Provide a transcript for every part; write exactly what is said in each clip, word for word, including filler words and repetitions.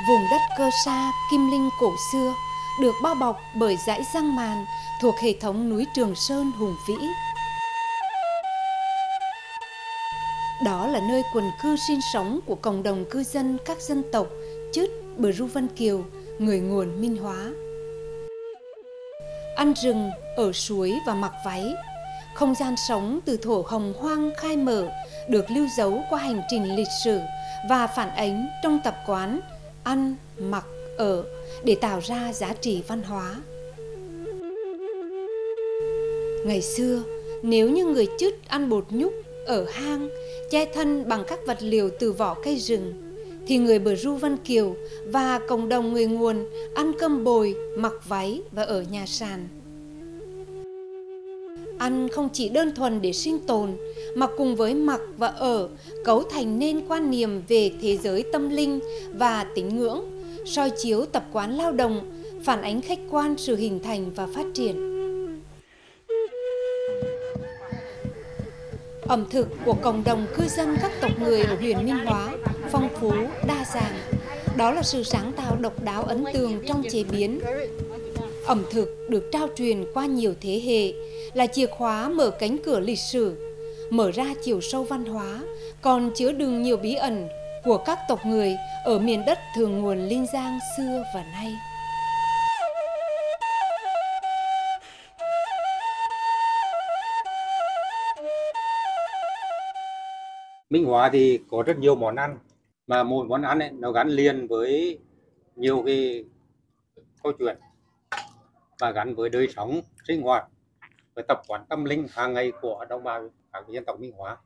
Vùng đất Cơ Sa, Kim Linh cổ xưa được bao bọc bởi dãy Giang Màn thuộc hệ thống núi Trường Sơn hùng vĩ. Đó là nơi quần cư sinh sống của cộng đồng cư dân các dân tộc Chứt, Bờ Ru Vân Kiều, người nguồn Minh Hóa. Ăn rừng, ở suối và mặc váy, không gian sống từ thổ hồng hoang khai mở được lưu dấu qua hành trình lịch sử và phản ánh trong tập quán ăn, mặc, ở để tạo ra giá trị văn hóa. Ngày xưa, nếu như người Chứt ăn bột nhúc ở hang, che thân bằng các vật liệu từ vỏ cây rừng, thì người Bờ Ru Vân Kiều và cộng đồng người nguồn ăn cơm bồi, mặc váy và ở nhà sàn. Ăn không chỉ đơn thuần để sinh tồn, mà cùng với mặc và ở cấu thành nên quan niệm về thế giới tâm linh và tín ngưỡng, soi chiếu tập quán lao động, phản ánh khách quan sự hình thành và phát triển. Ẩm thực của cộng đồng cư dân các tộc người ở huyện Minh Hóa phong phú, đa dạng. Đó là sự sáng tạo độc đáo ấn tượng trong chế biến. Ẩm thực được trao truyền qua nhiều thế hệ, là chìa khóa mở cánh cửa lịch sử, mở ra chiều sâu văn hóa, còn chứa đựng nhiều bí ẩn của các tộc người ở miền đất thượng nguồn Linh Giang xưa và nay. Minh Hóa thì có rất nhiều món ăn, mà mỗi món ăn ấy, nó gắn liền với nhiều cái câu chuyện và gắn với đời sống sinh hoạt với tập quán tâm linh hàng ngày của đồng bào các dân tộc Minh Hóa.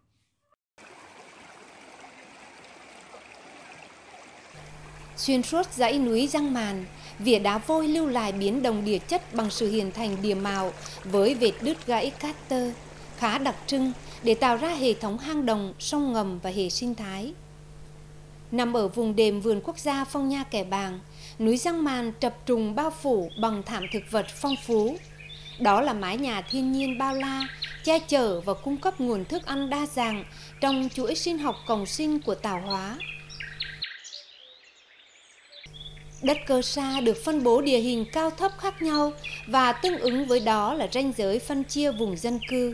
Xuyên suốt dãy núi Giang Màn, vỉa đá vôi lưu lại biến động địa chất bằng sự hình thành địa mạo với vệt đứt gãy cát tơ khá đặc trưng để tạo ra hệ thống hang động, sông ngầm và hệ sinh thái. Nằm ở vùng đệm vườn quốc gia Phong Nha Kẻ Bàng, núi Giang Màn trập trùng bao phủ bằng thảm thực vật phong phú. Đó là mái nhà thiên nhiên bao la, che chở và cung cấp nguồn thức ăn đa dạng trong chuỗi sinh học cộng sinh của tạo hóa. Đất Cơ Sa được phân bố địa hình cao thấp khác nhau và tương ứng với đó là ranh giới phân chia vùng dân cư.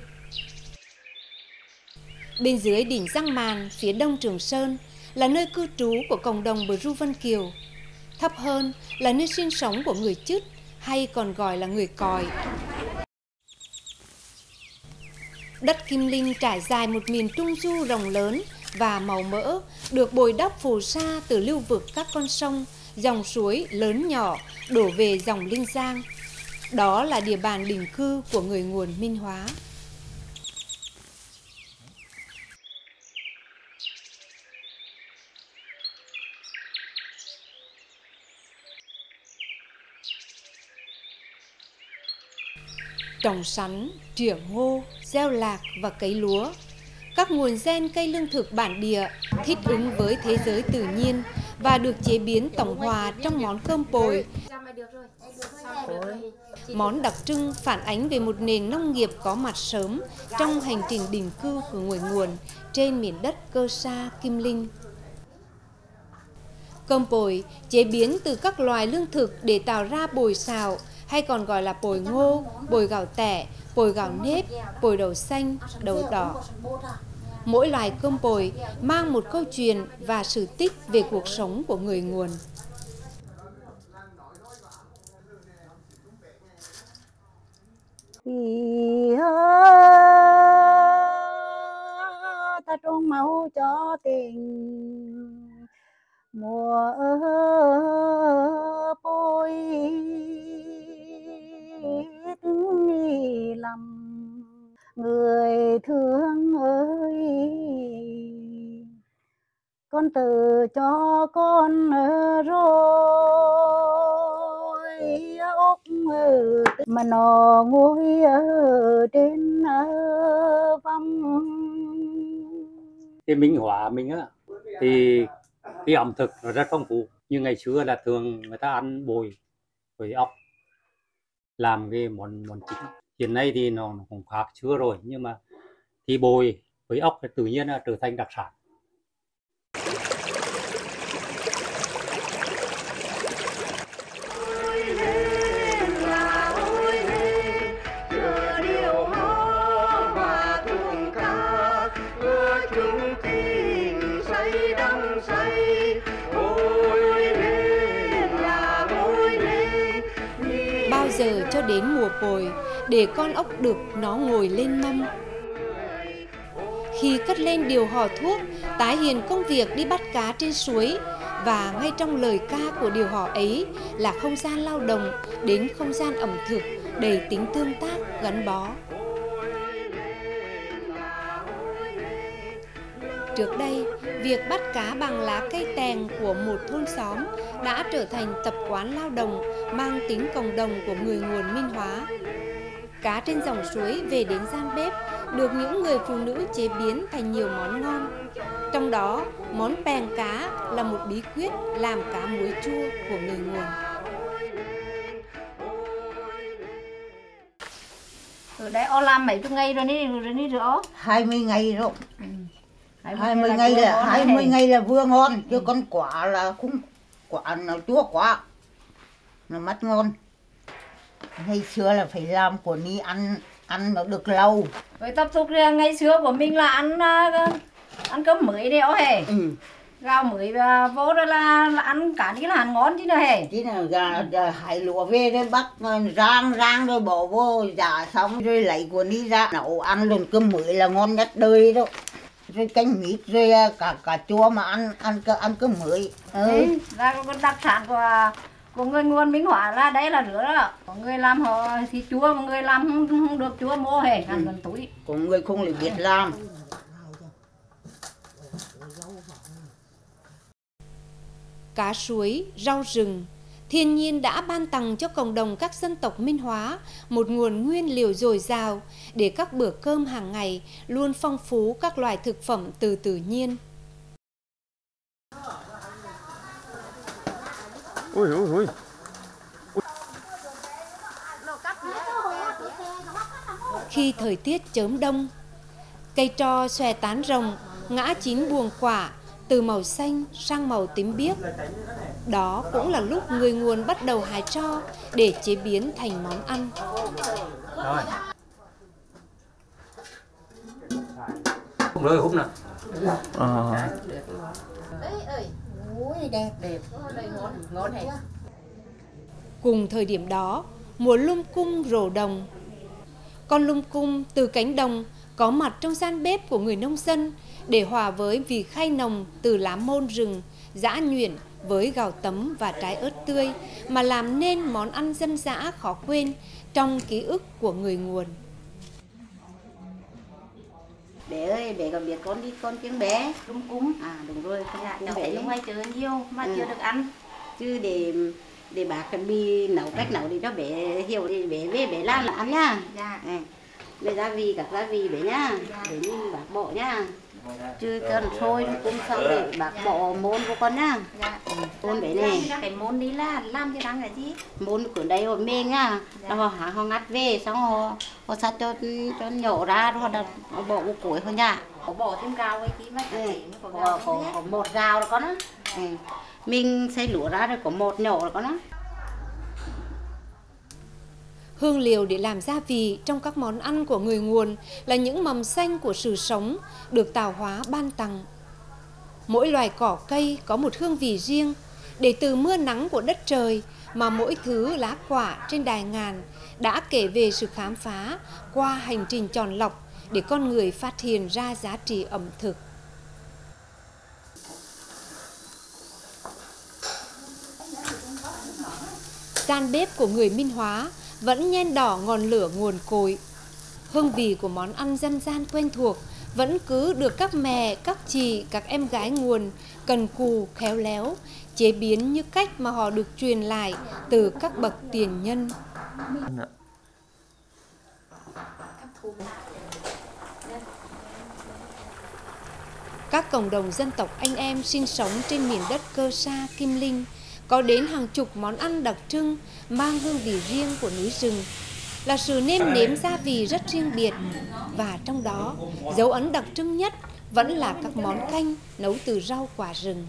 Bên dưới đỉnh Giang Màn, phía đông Trường Sơn, là nơi cư trú của cộng đồng Bờ Ru Vân Kiều. Thấp hơn là nơi sinh sống của người Chứt, hay còn gọi là người Còi. Đất Kim Linh trải dài một miền trung du rộng lớn và màu mỡ, được bồi đắp phù sa từ lưu vực các con sông, dòng suối lớn nhỏ đổ về dòng Linh Giang. Đó là địa bàn định cư của người nguồn Minh Hóa. Trồng sắn, trỉa ngô, gieo lạc và cấy lúa. Các nguồn gen cây lương thực bản địa thích ứng với thế giới tự nhiên và được chế biến tổng hòa trong món cơm pồi. Món đặc trưng phản ánh về một nền nông nghiệp có mặt sớm trong hành trình định cư của người nguồn trên miền đất Cơ Sa, Kim Linh. Cơm pồi chế biến từ các loài lương thực để tạo ra bồi xào, hay còn gọi là pồi ngô, pồi gạo tẻ, pồi gạo nếp, pồi đậu xanh, đậu đỏ. Mỗi loài cơm pồi mang một câu chuyện và sự tích về cuộc sống của người nguồn. Thì ta trong máu cho tình mùa bôi tính lầm người thương ơi, con từ cho con rồi ốc mà nó ngồi ở trên vòng. Cái Minh Hóa mình á thì cái ẩm thực nó rất phong phú, như ngày xưa là thường người ta ăn bồi với ốc làm cái món món chính. Hiện nay thì nó, nó cũng khác xưa rồi, nhưng mà thì bồi với ốc thì tự nhiên là trở thành đặc sản. cho đến mùa bồi để con ốc đực nó ngồi lên mâm. Khi cất lên điều hò thuốc, tái hiện công việc đi bắt cá trên suối, và ngay trong lời ca của điều hò ấy là không gian lao động đến không gian ẩm thực đầy tính tương tác gắn bó. Trước đây, việc bắt cá bằng lá cây tèng của một thôn xóm đã trở thành tập quán lao động mang tính cộng đồng của người nguồn Minh Hóa. Cá trên dòng suối về đến gian bếp được những người phụ nữ chế biến thành nhiều món ngon. Trong đó, món pèng cá là một bí quyết làm cá muối chua của người nguồn. Ở đây ô làm mấy chục ngày rồi đi rồi đi rửa. hai mươi ngày rồi. Ừ. hai mươi ngày là hai mươi ngày là vừa ngon, chứ con quả là cũng quả nó chua quá. Nó mất ngon. Ngày xưa là phải làm của ni ăn ăn nó được lâu. Với tập tục ngày xưa của mình là ăn ăn cơm mới đấy ó hề. Ừ. Gạo mới vô đó là, là ăn cả đi là ăn ngon chứ nữa hề. Chứ là gà, gà hải lúa về rồi bắt rang rang rồi bỏ vô giả xong rồi lấy của ni ra nấu ăn luôn, cơm mới là ngon nhất đời đó. Rồi canh mít rồi cả cả chua mà ăn ăn ăn cơm mới. Ừ. Ừ. Là con đặc sản của của người nguồn Minh Hóa là đấy là rửa đó. Có người làm họ thì chua, có người làm không, không được chua mua hề, ăn gần túi. Có người không lại biết làm. Cá suối, rau rừng, thiên nhiên đã ban tặng cho cộng đồng các dân tộc Minh Hóa một nguồn nguyên liệu dồi dào để các bữa cơm hàng ngày luôn phong phú các loại thực phẩm từ tự nhiên. Ôi ôi ôi. Khi thời tiết chớm đông, cây tro xòe tán rồng, ngã chín buồng quả từ màu xanh sang màu tím biếc. Đó cũng là lúc người nguồn bắt đầu hái tro để chế biến thành món ăn. Rồi. Húp rồi, húp nè. À. Đẹp đẹp. Ngon hề. Cùng thời điểm đó, mùa lum cung rổ đồng. Con lum cung từ cánh đồng có mặt trong gian bếp của người nông dân để hòa với vị khay nồng từ lá môn rừng, giã nhuyễn với gạo tấm và trái ớt tươi mà làm nên món ăn dân dã khó quên trong ký ức của người nguồn. Bé ơi, bé còn biết con đi con tiếng bé. Lum cung. À đúng rồi, con Dạ, tiếng cháu bé. thấy ngoài chợ nhiều mà Ừ. chưa được ăn. Chứ để để bác cần đi nấu cách nấu để cho bé hiểu thì bé về bé làm là ăn nhá. Dạ. À, về gia vị các gia vị bé nhá, Dạ. để nhìn bác bỏ nhá. Chứ cần sôi cũng xong để bác bỏ môn của con nhá. Dạ. Môn bé này, Cái môn đi là làm cái răng là gì? môn của đây họ mê nhá. Dạ. Họ hả họ ngắt về xong họ họ sát cho cho nhổ ra rồi họ đặt họ bỏ vào củi thôi nhá. Có bỏ thêm gạo ấy tí mà Ừ. chả thấy có Có, gạo có, không có hết. một rào là con á. Ừ. Mình xây lúa ra rồi có một nhổ là con á. Hương liệu để làm gia vị trong các món ăn của người nguồn là những mầm xanh của sự sống được tạo hóa ban tặng. Mỗi loài cỏ cây có một hương vị riêng, để từ mưa nắng của đất trời mà mỗi thứ lá quả trên đài ngàn đã kể về sự khám phá qua hành trình chọn lọc để con người phát hiện ra giá trị ẩm thực. Gian bếp của người Minh Hóa vẫn nhen đỏ ngọn lửa nguồn cội. Hương vị của món ăn dân gian quen thuộc vẫn cứ được các mẹ, các chị, các em gái nguồn cần cù, khéo léo, chế biến như cách mà họ được truyền lại từ các bậc tiền nhân. Các cộng đồng dân tộc anh em sinh sống trên miền đất Cơ Sa, Kim Linh có đến hàng chục món ăn đặc trưng mang hương vị riêng của núi rừng, là sự nêm nếm gia vị rất riêng biệt, và trong đó dấu ấn đặc trưng nhất vẫn là các món canh nấu từ rau quả rừng.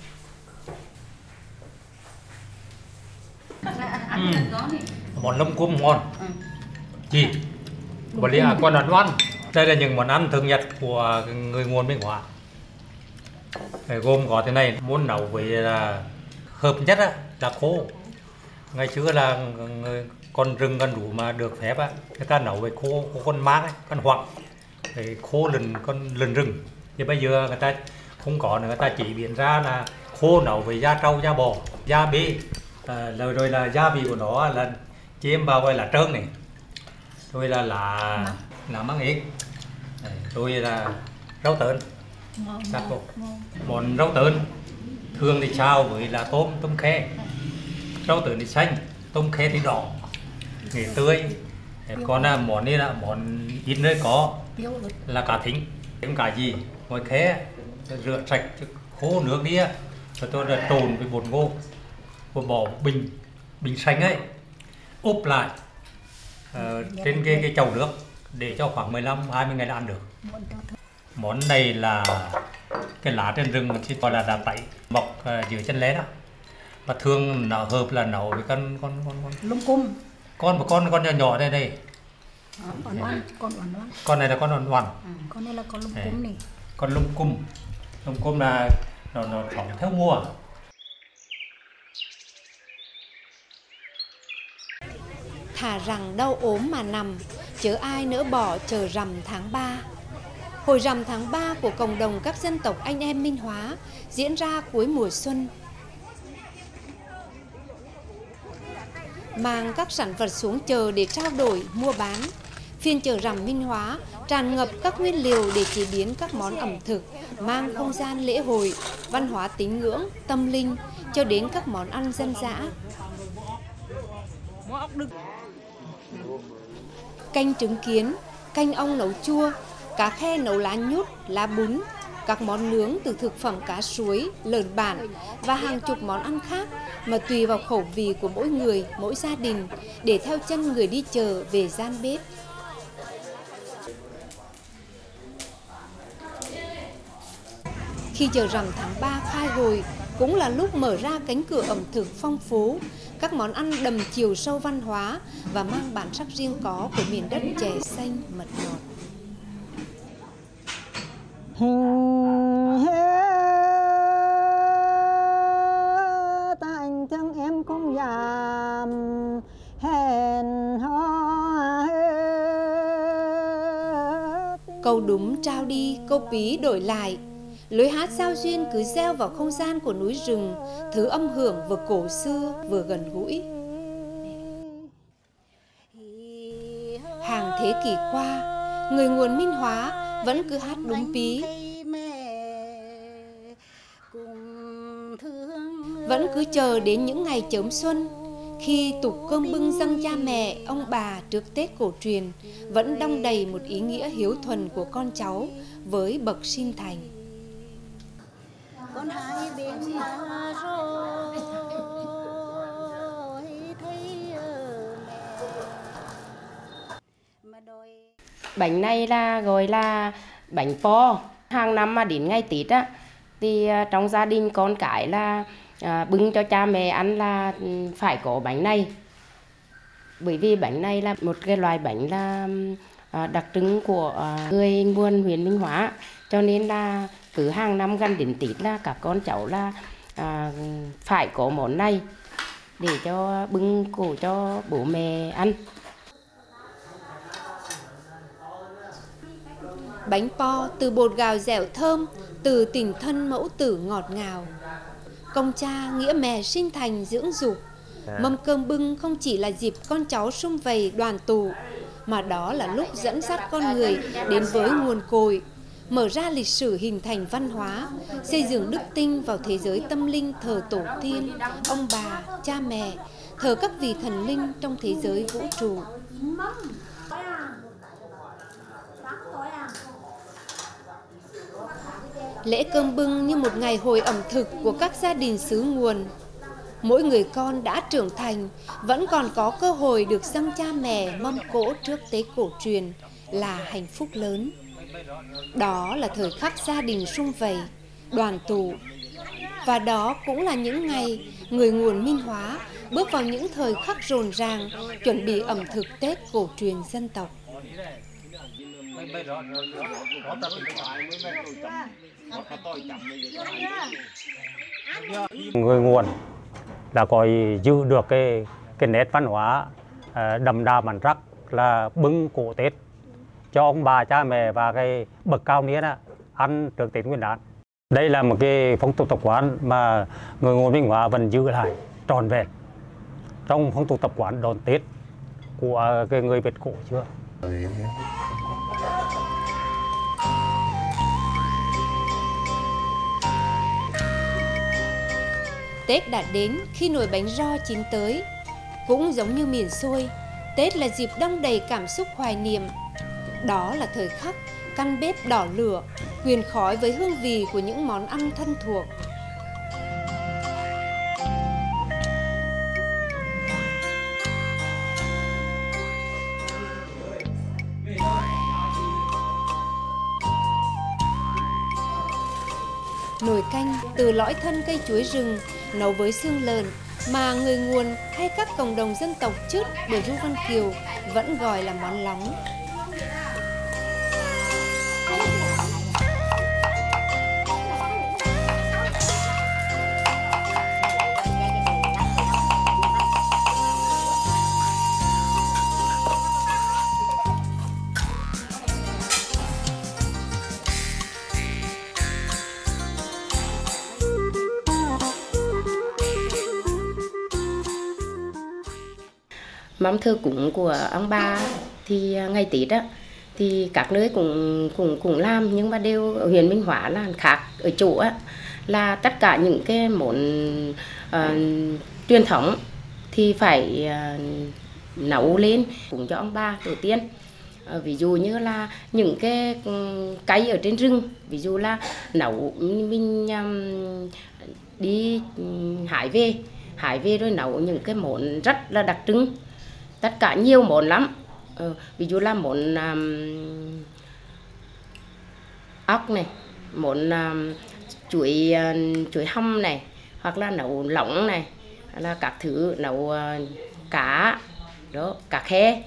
Ừ. Món lum cung ngon. Chị, bởi lẽ con ăn ngon. Đây là những món ăn thường nhật của người nguồn Minh Hóa. Gồm có thế này, muốn nấu với là hợp nhất á, là khô. Ngày xưa là người con rừng con đủ mà được phép á, người ta nấu với khô, khô con mát ấy, con hoặc để khô lần con lần rừng. Thì bây giờ người ta không có nữa, người ta chỉ biến ra là khô nấu với da trâu, da bò, da bê, à, rồi, rồi là gia vị của nó là chiên vào gọi là trơn này, rồi là lá lá măng ếch, rồi là rau tớn. Các cô món rau tớn thường thì xào với là tôm tôm khe, rau tớn thì xanh, tôm khe thì đỏ, nghề tươi. Còn là món này là món ít nơi có là cá thính, thêm cả gì ngoài khe rửa sạch khô nước đi, rồi tôi là trộn với bột ngô, rồi bỏ bình bình xanh ấy, úp lại uh, trên cái cái chậu nước để cho khoảng mười lăm hai mươi ngày là ăn được. Món này là cái lá trên rừng thì gọi là đá tẩy mọc uh, dưới chân lé đó, và thường nó hợp là nấu với con con con con lông cung, con một con con nhỏ nhỏ đây đây. À, con oan, con oan oan. Con này là con oan oan. À, con này là con lông cung này. Con lông cung, lông cung là nó nó sống theo mùa. Thà rằng đau ốm mà nằm, chớ ai nỡ bỏ chờ rằm tháng ba. Hồi rằm tháng ba của cộng đồng các dân tộc anh em Minh Hóa diễn ra cuối mùa xuân. Mang các sản vật xuống chợ để trao đổi, mua bán. Phiên chợ rằm Minh Hóa tràn ngập các nguyên liệu để chế biến các món ẩm thực, mang không gian lễ hội, văn hóa tín ngưỡng, tâm linh, cho đến các món ăn dân dã. Canh trứng kiến, canh ong nấu chua, cá khe nấu lá nhút, lá bún, các món nướng từ thực phẩm cá suối, lợn bản và hàng chục món ăn khác mà tùy vào khẩu vị của mỗi người, mỗi gia đình để theo chân người đi chợ về gian bếp. Khi chợ rằm tháng ba khai rồi cũng là lúc mở ra cánh cửa ẩm thực phong phú, các món ăn đầm chiều sâu văn hóa và mang bản sắc riêng có của miền đất chè xanh mật ngọt. Hình tại chân em cũng giảm hẹn hò. Câu đúng trao đi, câu bí đổi lại. Lối hát giao duyên cứ gieo vào không gian của núi rừng, thứ âm hưởng vừa cổ xưa vừa gần gũi. Hàng thế kỷ qua, người nguồn Minh Hóa vẫn cứ hát đúng bí, vẫn cứ chờ đến những ngày chớm xuân, khi tục cơm bưng dâng cha mẹ, ông bà trước Tết cổ truyền vẫn đong đầy một ý nghĩa hiếu thuần của con cháu với bậc sinh thành. Con hai bên mà rồi thấy mẹ. Bánh này là gọi là bánh po. Hàng năm mà đến ngày Tết á thì trong gia đình con cái là à, bưng cho cha mẹ ăn là phải có bánh này. Bởi vì bánh này là một cái loại bánh là à, đặc trưng của à, người nguồn huyện Minh Hóa, cho nên là cứ hàng năm gần đến Tết là các con cháu là à, phải có món này để cho bưng cổ cho bố mẹ ăn. Bánh po từ bột gạo dẻo thơm, từ tình thân mẫu tử ngọt ngào. Công cha nghĩa mẹ sinh thành dưỡng dục. Mâm cơm bưng không chỉ là dịp con cháu sum vầy đoàn tụ, mà đó là lúc dẫn dắt con người đến với nguồn cội, mở ra lịch sử hình thành văn hóa, xây dựng đức tin vào thế giới tâm linh thờ tổ tiên, ông bà, cha mẹ, thờ các vị thần linh trong thế giới vũ trụ. Lễ cơm bưng như một ngày hội ẩm thực của các gia đình xứ nguồn. Mỗi người con đã trưởng thành vẫn còn có cơ hội được dâng cha mẹ mâm cỗ trước Tết cổ truyền là hạnh phúc lớn. Đó là thời khắc gia đình sum vầy, đoàn tụ. Và đó cũng là những ngày người nguồn Minh Hóa bước vào những thời khắc rộn ràng chuẩn bị ẩm thực Tết cổ truyền dân tộc. Người nguồn là coi giữ được cái cái nét văn hóa đậm đà bản sắc là bưng cổ Tết cho ông bà cha mẹ và cái bậc cao niên ăn trước Tết Nguyên đán. Đây là một cái phong tục tập quán mà người Nguồn Minh Hóa vẫn giữ lại trọn vẹn trong phong tục tập quán đón Tết của cái người Việt cổ xưa. Tết đã đến khi nồi bánh ro chín tới. Cũng giống như miền xuôi, Tết là dịp đong đầy cảm xúc hoài niệm. Đó là thời khắc căn bếp đỏ lửa, huyền khói với hương vị của những món ăn thân thuộc. Nồi canh từ lõi thân cây chuối rừng nấu với xương lợn mà người Nguồn hay các cộng đồng dân tộc trước đời Du Văn Kiều vẫn gọi là món lóng. Mâm thờ cúng của ông bà thì ngày Tết á thì các nơi cũng cũng cũng làm, nhưng mà đều ở huyện Minh Hóa là khác ở chỗ á là tất cả những cái món uh, truyền thống thì phải uh, nấu lên cúng cho ông bà tổ tiên. Uh, ví dụ như là những cái cây ở trên rừng, ví dụ là nấu mình um, đi hái về hái về rồi nấu những cái món rất là đặc trưng, tất cả nhiều món lắm. Ờ, ví dụ là món um, ốc này, món um, chuối uh, chuối hầm này, hoặc là nấu lỏng này, là các thứ nấu uh, cá đó, cá khe.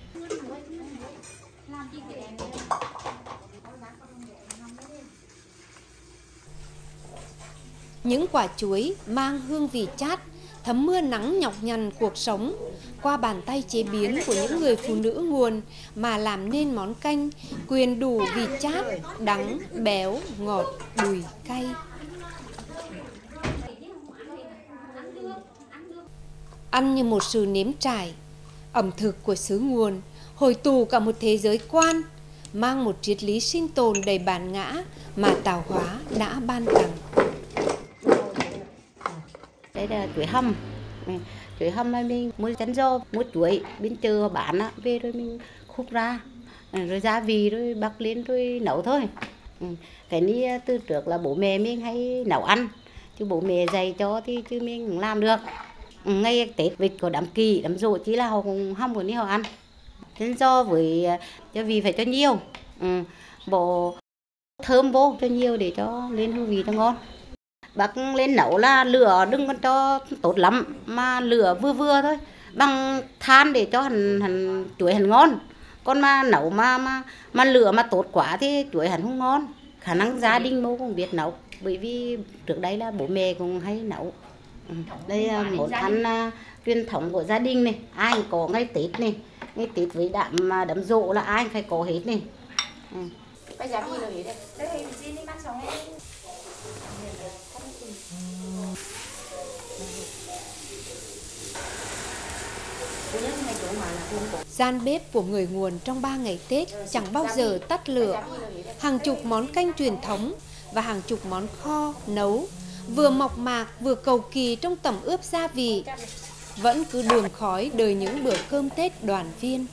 Những quả chuối mang hương vị chát, thấm mưa nắng nhọc nhằn cuộc sống qua bàn tay chế biến của những người phụ nữ Nguồn mà làm nên món canh quyện đủ vị chát, đắng, béo, ngọt, bùi, cay. Ăn như một sự nếm trải, ẩm thực của xứ Nguồn hội tụ cả một thế giới quan, mang một triết lý sinh tồn đầy bản ngã mà tạo hóa đã ban tặng. Đây là chuối hầm. Chuối hầm là mình mua chăn giò, mua chuối bên chợ bán á, về rồi mình khúc ra, rồi gia vị rồi bắc lên rồi nấu thôi. Cái này từ trước là bố mẹ mình hay nấu ăn, chứ bố mẹ dạy cho thì chứ mình cũng làm được. Ngay Tết vịt có đám kỳ, đám rỗ chỉ là họ cũng hâm của đi họ ăn. Chăn giò với gia vị phải cho nhiều, bộ thơm vô cho nhiều để cho lên hương vị cho ngon. Bác lên nấu là lửa đừng có cho tốt lắm, mà lửa vừa vừa thôi, bằng than để cho hẳn hẳn chuối hẳn ngon. Còn mà nấu mà mà mà lửa mà tốt quá thì chuối hẳn không ngon. Khả năng gia đình mô cũng biết nấu, bởi vì trước đây là bố mẹ cũng hay nấu. Đây là món ăn uh, truyền thống của gia đình này, ai cũng có ngày Tết này, ngày Tết với đám mà đám giỗ là ai phải có hết này. Ừ. Bây giờ đi rồi đấy. Đây gì đi mang xong ấy. Gian bếp của người Nguồn trong ba ngày Tết chẳng bao giờ tắt lửa. Hàng chục món canh truyền thống và hàng chục món kho, nấu, vừa mộc mạc vừa cầu kỳ trong tẩm ướp gia vị, vẫn cứ đường khói đời những bữa cơm Tết đoàn viên.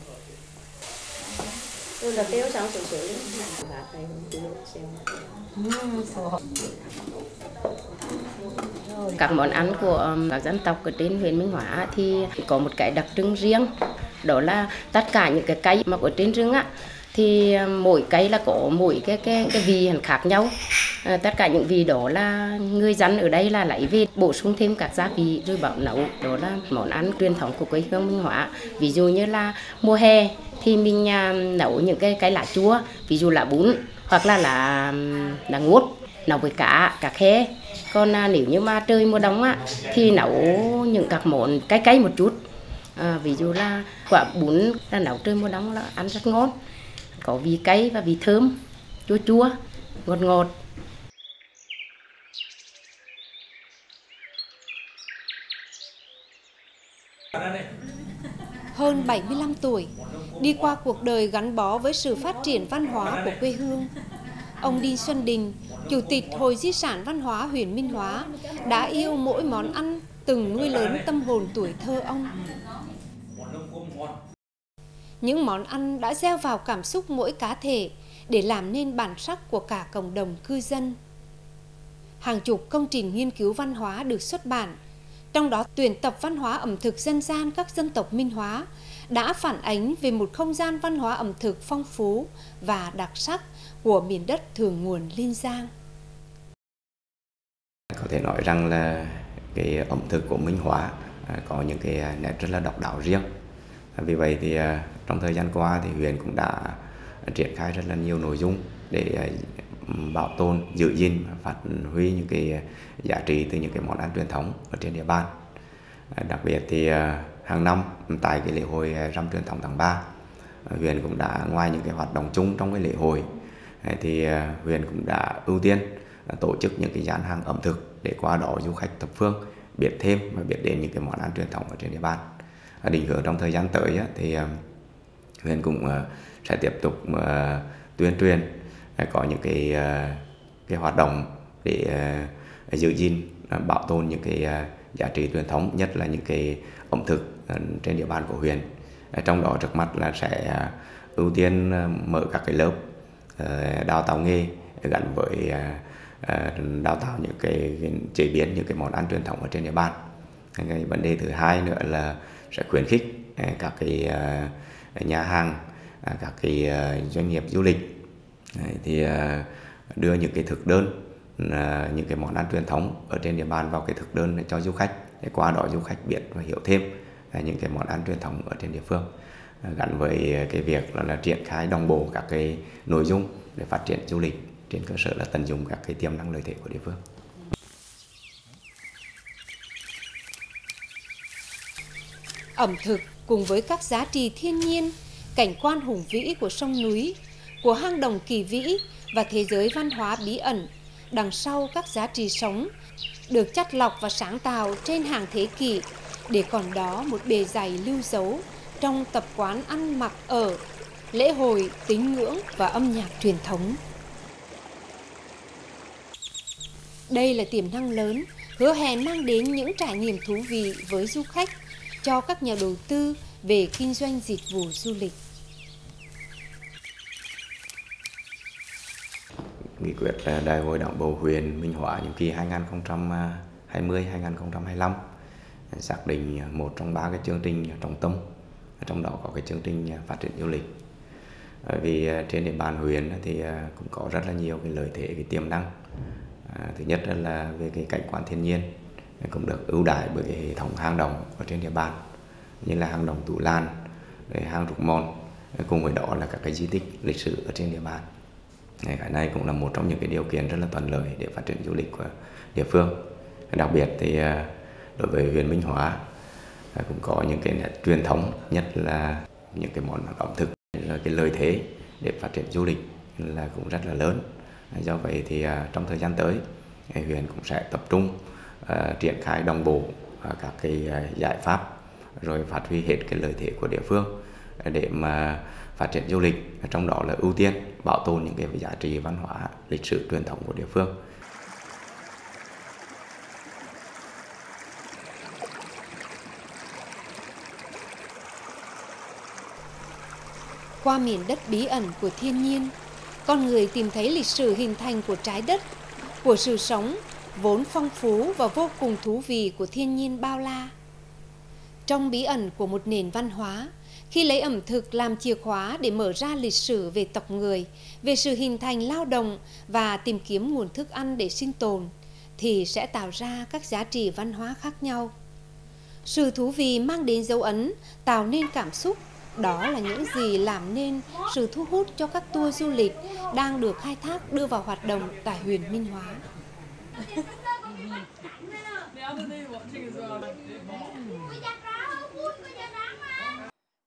Các món ăn của các dân tộc ở trên huyện Minh Hóa thì có một cái đặc trưng riêng, đó là tất cả những cái cây mà ở trên rừng á thì mỗi cây là có mỗi cái cái cái vị khác nhau. À, tất cả những vị đó là người dân ở đây là lấy về bổ sung thêm các gia vị rồi bảo nấu, đó là món ăn truyền thống của quê hương Minh Hóa. Ví dụ như là mùa hè thì mình à, nấu những cái cái lá chua, ví dụ là bún hoặc là là là ngốt, nấu với cá cá khe. Còn à, nếu như mà trời mùa đông á thì nấu những các món cay cay một chút, À, ví dụ là quả bún là nấu trời mùa đông là ăn rất ngon, có vị cay và vị thơm, chua chua, ngọt ngọt. Hơn bảy mươi lăm tuổi, đi qua cuộc đời gắn bó với sự phát triển văn hóa của quê hương, ông Đinh Xuân Đình, Chủ tịch Hội Di sản Văn hóa huyện Minh Hóa, đã yêu mỗi món ăn từng nuôi lớn tâm hồn tuổi thơ ông. Những món ăn đã gieo vào cảm xúc mỗi cá thể để làm nên bản sắc của cả cộng đồng cư dân. Hàng chục công trình nghiên cứu văn hóa được xuất bản, trong đó tuyển tập văn hóa ẩm thực dân gian các dân tộc Minh Hóa đã phản ánh về một không gian văn hóa ẩm thực phong phú và đặc sắc của miền đất thượng nguồn Linh Giang. Có thể nói rằng là cái ẩm thực của Minh Hóa có những cái nét rất là độc đáo riêng. Vì vậy thì trong thời gian qua thì huyện cũng đã triển khai rất là nhiều nội dung để bảo tồn, giữ gìn, phát huy những cái giá trị từ những cái món ăn truyền thống ở trên địa bàn. Đặc biệt thì hàng năm tại cái lễ hội rằm truyền thống tháng ba, huyện cũng đã ngoài những cái hoạt động chung trong cái lễ hội thì huyện cũng đã ưu tiên tổ chức những cái gian hàng ẩm thực để qua đó du khách thập phương biết thêm và biết đến những cái món ăn truyền thống ở trên địa bàn. Định hướng trong thời gian tới thì huyện cũng sẽ tiếp tục tuyên truyền, có những cái cái hoạt động để giữ gìn, bảo tồn những cái giá trị truyền thống, nhất là những cái ẩm thực trên địa bàn của huyện. Trong đó trước mắt là sẽ ưu tiên mở các cái lớp đào tạo nghề gắn với đào tạo những cái chế biến những cái món ăn truyền thống ở trên địa bàn. Cái vấn đề thứ hai nữa là sẽ khuyến khích các cái nhà hàng, các cái doanh nghiệp du lịch thì đưa những cái thực đơn, những cái món ăn truyền thống ở trên địa bàn vào cái thực đơn cho du khách, để qua đó du khách biết và hiểu thêm những cái món ăn truyền thống ở trên địa phương, gắn với cái việc là, là triển khai đồng bộ các cái nội dung để phát triển du lịch trên cơ sở là tận dụng các cái tiềm năng lợi thế của địa phương. Ẩm thực cùng với các giá trị thiên nhiên, cảnh quan hùng vĩ của sông núi, của hang động kỳ vĩ và thế giới văn hóa bí ẩn đằng sau các giá trị sống được chắt lọc và sáng tạo trên hàng thế kỷ để còn đó một bề dày lưu dấu trong tập quán ăn mặc ở, lễ hội, tín ngưỡng và âm nhạc truyền thống. Đây là tiềm năng lớn, hứa hẹn mang đến những trải nghiệm thú vị với du khách, cho các nhà đầu tư về kinh doanh dịch vụ du lịch. Nghị quyết Đại hội Đảng bộ huyện Minh Hóa nhiệm kỳ hai nghìn không trăm hai mươi đến hai nghìn không trăm hai mươi lăm xác định một trong ba cái chương trình trọng tâm, trong đó có cái chương trình phát triển du lịch. Vì trên địa bàn huyện thì cũng có rất là nhiều cái lợi thế, cái tiềm năng. Thứ nhất là về cái cảnh quan thiên nhiên cũng được ưu đãi bởi cái hệ thống hang động ở trên địa bàn, như là hang động Tủ Lan, hang Rục Mòn, cùng với đó là các cái di tích lịch sử ở trên địa bàn. Cái này cũng là một trong những cái điều kiện rất là thuận lợi để phát triển du lịch của địa phương. Đặc biệt thì đối với huyện Minh Hóa cũng có những cái nét truyền thống, nhất là những cái món ẩm thực, là cái lợi thế để phát triển du lịch là cũng rất là lớn. Do vậy thì trong thời gian tới huyện cũng sẽ tập trung uh, triển khai đồng bộ uh, các cái uh, giải pháp, rồi phát huy hết cái lợi thế của địa phương để mà phát triển du lịch, trong đó là ưu tiên bảo tồn những cái giá trị văn hóa lịch sử truyền thống của địa phương. Qua miền đất bí ẩn của thiên nhiên, con người tìm thấy lịch sử hình thành của trái đất, của sự sống vốn phong phú và vô cùng thú vị của thiên nhiên bao la. Trong bí ẩn của một nền văn hóa, khi lấy ẩm thực làm chìa khóa để mở ra lịch sử về tộc người, về sự hình thành lao động và tìm kiếm nguồn thức ăn để sinh tồn, thì sẽ tạo ra các giá trị văn hóa khác nhau. Sự thú vị mang đến dấu ấn, tạo nên cảm xúc. Đó là những gì làm nên sự thu hút cho các tour du lịch đang được khai thác đưa vào hoạt động tại huyện Minh Hóa.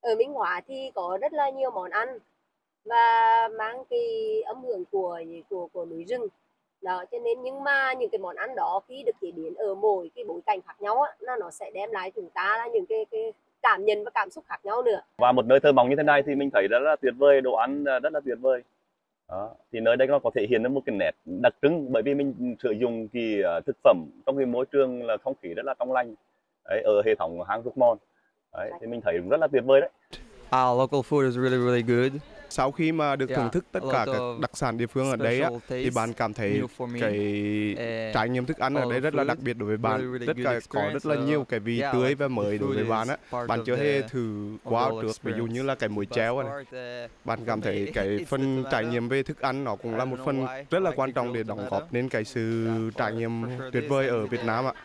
Ở Minh Hóa thì có rất là nhiều món ăn và mang cái âm hưởng của của của núi rừng đó, cho nên nhưng mà những cái món ăn đó khi được chế biến ở mỗi cái bối cảnh khác nhau á, nó nó sẽ đem lại chúng ta là những cái cái cảm nhận và cảm xúc khác nhau nữa. Và một nơi thơ mộng như thế này thì mình thấy rất là tuyệt vời, đồ ăn rất là tuyệt vời. Đó. Thì nơi đây nó có thể hiện được một cái nét đặc trưng bởi vì mình sử dụng cái thực phẩm trong cái môi trường là không khí rất là trong lành đấy, ở hệ thống hang Rục Mòn. Đấy, thì mình thấy rất là tuyệt vời đấy. Our local food is really really good. Sau khi mà được thưởng thức tất cả các đặc sản địa phương ở đây á, thì bạn cảm thấy cái trải nghiệm thức ăn ở đây rất là đặc biệt đối với bạn, rất là có rất là nhiều cái vị tươi và mới đối với bạn á. Bạn chưa hề thử qua trước, ví dụ như là cái muối treo này. Bạn cảm thấy cái phần trải nghiệm về thức ăn nó cũng là một phần rất là quan trọng để đóng góp nên cái sự trải nghiệm tuyệt vời ở Việt Nam ạ.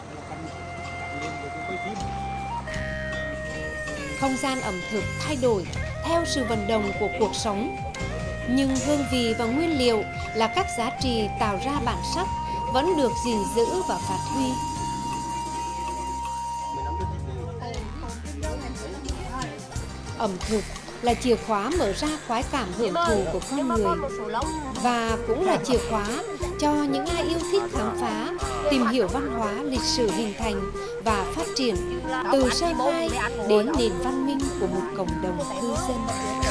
Không gian ẩm thực thay đổi theo sự vận động của cuộc sống, nhưng hương vị và nguyên liệu là các giá trị tạo ra bản sắc vẫn được gìn giữ và phát huy. Ẩm thực là chìa khóa mở ra khoái cảm hưởng thụ của con người và cũng là chìa khóa cho những ai yêu thích khám phá, tìm hiểu văn hóa, lịch sử hình thành và phát triển từ sơ khai đến nền văn minh của một cộng đồng cư dân.